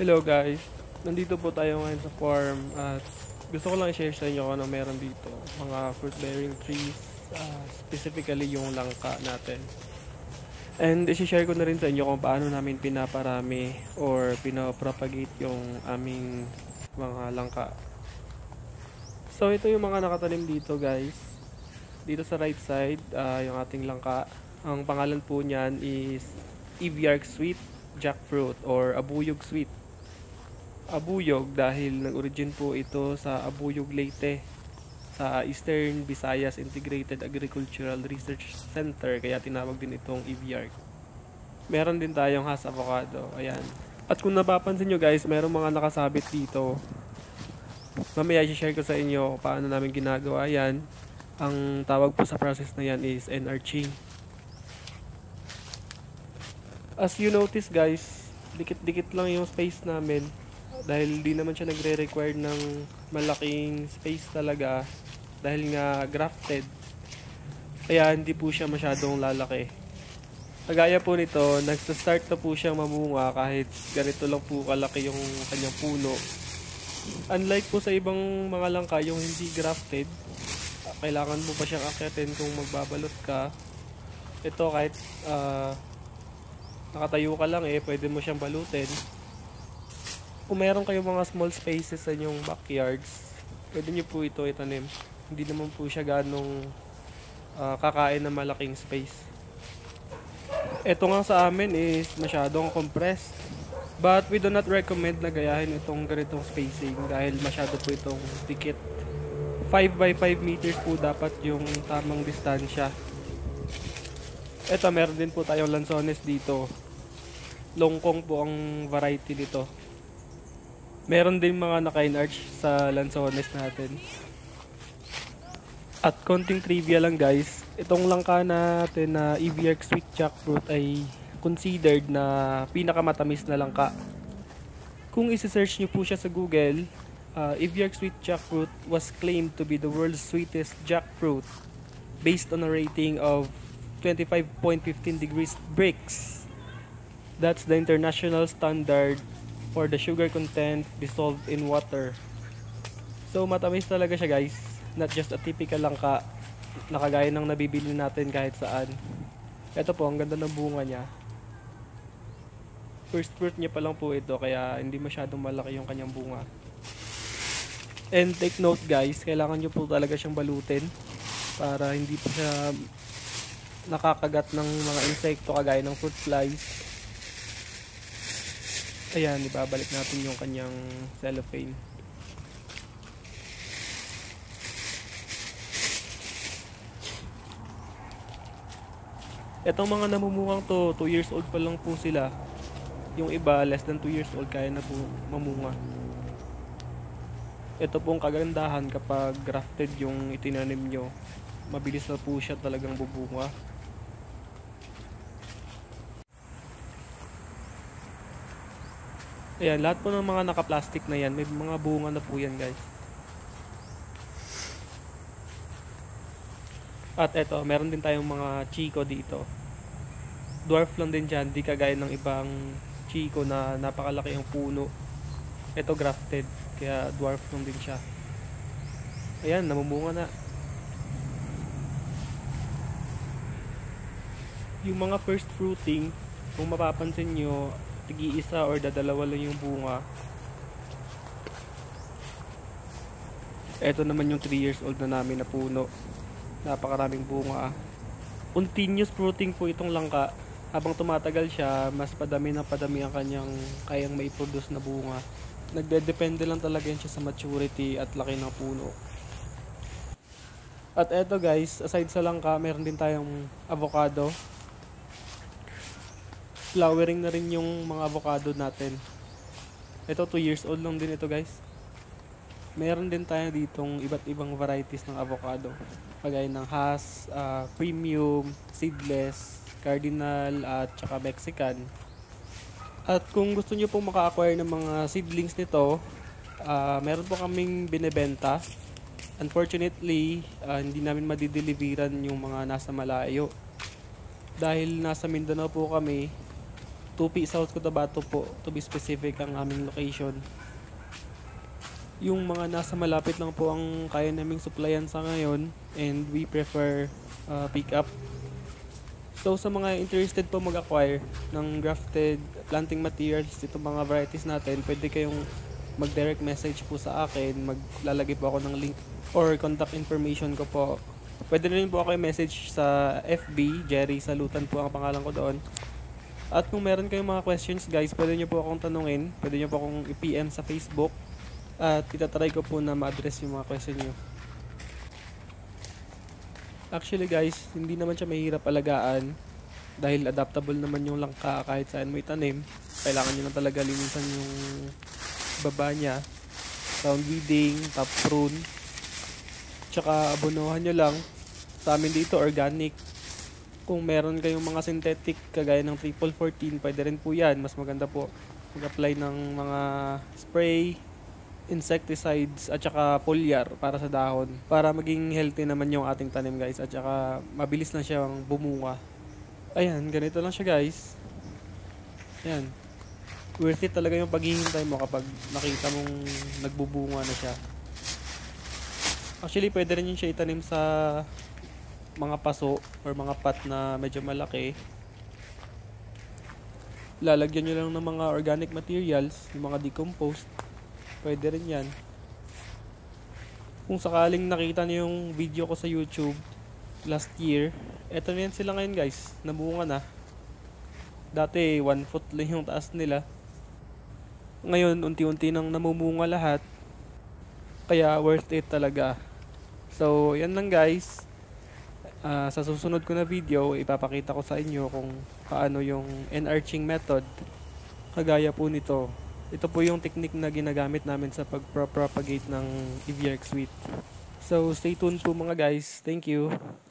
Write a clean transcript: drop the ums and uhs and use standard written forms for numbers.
Hello guys, nandito po tayo ngayon sa farm at gusto ko lang i-share sa inyo kung ano meron dito. Mga fruit bearing trees, specifically yung langka natin. And i-share ko na rin sa inyo kung paano namin pinaparami or pinapropagate yung aming mga langka. So ito yung mga nakatanim dito guys. Dito sa right side, yung ating langka. Ang pangalan po niyan is Eviarc Jackfruit or Abuyog Sweet. Abuyog dahil nag-origin po ito sa Abuyog, Leyte sa Eastern Visayas Integrated Agricultural Research Center, kaya tinawag din itong Eviarc. Meron din tayong Hass Avocado, ayan. At kung napapansin nyo guys, meron mga nakasabit dito. Mamaya i-share ko sa inyo paano namin ginagawa yan. Ang tawag po sa process na yan is enarching. As you notice guys, dikit-dikit lang yung space namin. Dahil di naman siya nagre-require ng malaking space talaga dahil nga grafted, kaya hindi po siya masyadong lalaki. Kagaya po nito, nagsa-start na po siyang mamunga kahit ganito lang po kalaki yung kanyang puno. Unlike po sa ibang mga langka yung hindi grafted, kailangan mo pa siyang akyatin kung magbabalot ka. Ito kahit nakatayo ka lang pwede mo siyang balutin. Kung meron kayong mga small spaces sa inyong backyards, pwede nyo po ito itanim. Hindi naman po siya ganong kakain ng malaking space. Ito nga sa amin is masyadong compressed. But we do not recommend na gayahin itong ganitong spacing dahil masyado po itong dikit. 5 by 5 meters po dapat yung tamang distansya. Ito, meron din po tayong lansones dito. Longkong po ang variety nito. Meron din mga naka-enarch sa lansones natin. At konting trivia lang guys, itong langka natin na Eviarc Jackfruit ay considered na pinakamatamis na langka. Kung isi-search nyo po siya sa Google, Eviarc Jackfruit was claimed to be the world's sweetest jackfruit based on a rating of 25.15 degrees Brix. That's the international standard for the sugar content dissolved in water. So matamis talaga siya guys, not just a typical langka na kagaya ng nabibili natin kahit saan. Ito po, ang ganda ng bunga niya. First fruit niya pa lang po ito, kaya hindi masyadong malaki yung kanyang bunga. And take note guys, kailangan nyo po talaga siyang balutin para hindi po siya nakakagat ng mga insekto kagaya ng fruit flies. Ayan, ibabalik natin yung kanyang cellophane. Etong mga namumungang to, 2 years old pa lang po sila. Yung iba, less than 2 years old, kaya na po mamunga. Ito pong kagandahan kapag grafted yung itinanim nyo. Mabilis na po siya talagang bubunga. Ayan, lahat po ng mga naka-plastic na yan, may mga bunga na po yan guys. At eto, meron din tayong mga chico dito. Dwarf lang din dyan, di kagaya ng ibang chico na napakalaki ang puno. Ito grafted, kaya dwarf lang din siya. Ayan, namumunga na. Yung mga first fruiting, kung mapapansin nyo, tigi-isa or dadalawa lang yung bunga. Ito naman yung 3 years old na namin na puno. Napakaraming bunga. Continuous fruiting po itong langka. Habang tumatagal siya, mas padami ng padami ang kanyang kayang maiproduce na bunga. Nagde-depende lang talaga yan siya sa maturity at laki ng puno. At eto guys, aside sa langka, meron din tayong avocado. Flowering na rin yung mga avocado natin. Ito 2 years old lang din ito guys. Meron din tayo ditong iba't ibang varieties ng avocado. Kagaya ng Hass, Premium, Seedless, Cardinal at saka Mexican. At kung gusto nyo pong maka-acquire ng mga seedlings nito, meron po kaming binebenta. Unfortunately, hindi namin madideliveran yung mga nasa malayo. Dahil nasa Mindanao po kami, Tupi, South Cotabato po, to be specific ang aming location. Yung mga nasa malapit lang po ang kaya naming supplyan sa ngayon, and we prefer pick up. So sa mga interested po mag-acquire ng grafted planting materials, itong mga varieties natin, pwede kayong mag-direct message po sa akin. Maglalagay po ako ng link or contact information ko po. Pwede rin po ako i-message sa FB, Jerry Salutan po ang pangalan ko doon. At kung meron kayong mga questions guys, pwede nyo po akong tanungin, pwede nyo po akong i-PM sa Facebook, at itatry ko po na ma-address yung mga question nyo. Actually guys, hindi naman siya mahirap alagaan dahil adaptable naman yung langka kahit saan mo itanim. Kailangan nyo lang talaga linisan yung baba niya, sound weeding, top prune, tsaka abonohan nyo lang. Sa amin dito organic. Kung meron kayong mga synthetic kagaya ng 1414, pwede rin po yan. Mas maganda po mag-apply ng mga spray, insecticides at saka foliar para sa dahon, para maging healthy naman yung ating tanim guys, at saka mabilis na siyang bumunga. Ayan, ganito lang siya guys. Ayan, worth it talaga yung paghihintay mo kapag nakita mong nagbubunga na siya. Actually pwede rin yung siya itanim sa mga paso or mga pot na medyo malaki. Lalagyan nyo lang ng mga organic materials, yung mga decomposed. Pwede rin yan. Kung sakaling nakita niyo yung video ko sa YouTube last year, eto na yan sila ngayon guys, nabunga na. Dati 1 foot lang yung taas nila, ngayon unti-unti nang namumunga lahat, kaya worth it talaga. So yan lang guys. Sa susunod ko na video, ipapakita ko sa inyo kung paano yung enarching method kagaya po nito. Ito po yung technique na ginagamit namin sa pag-propagate ng Eviarc sweet. So stay tuned po mga guys. Thank you.